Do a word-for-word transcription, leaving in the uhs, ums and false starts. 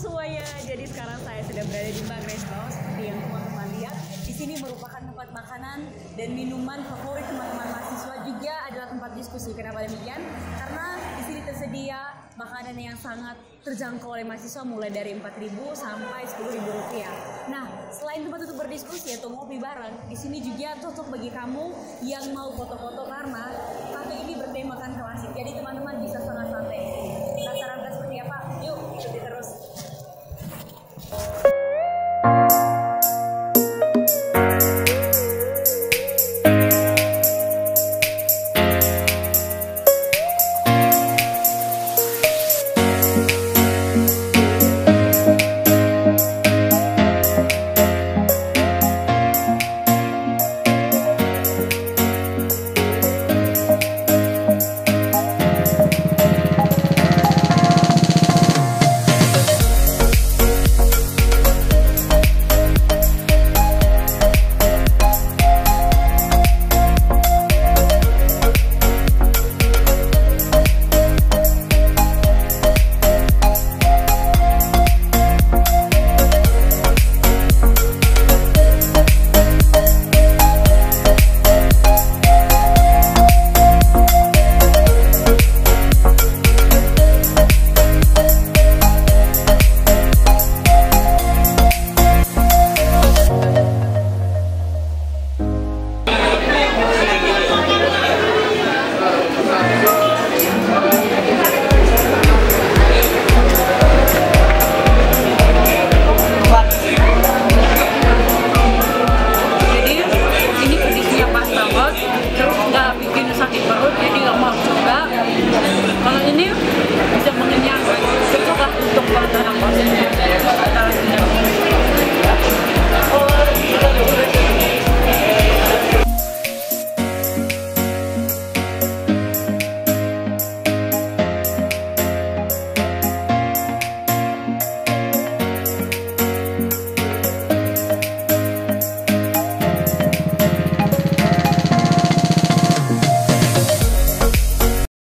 semuanya, jadi sekarang saya sudah berada di Mbah Kresno. Seperti yang teman-teman lihat, di sini merupakan tempat makanan dan minuman favorit teman-teman mahasiswa, juga adalah tempat diskusi. Kenapa demikian? Karena di sini tersedia makanan yang sangat terjangkau oleh mahasiswa, mulai dari empat ribu sampai sepuluh ribu rupiah. Nah, selain tempat untuk berdiskusi atau ngopi bareng, di sini juga cocok bagi kamu yang mau foto-foto karena kafe ini bertemakan klasik. Jadi teman-teman bisa sangat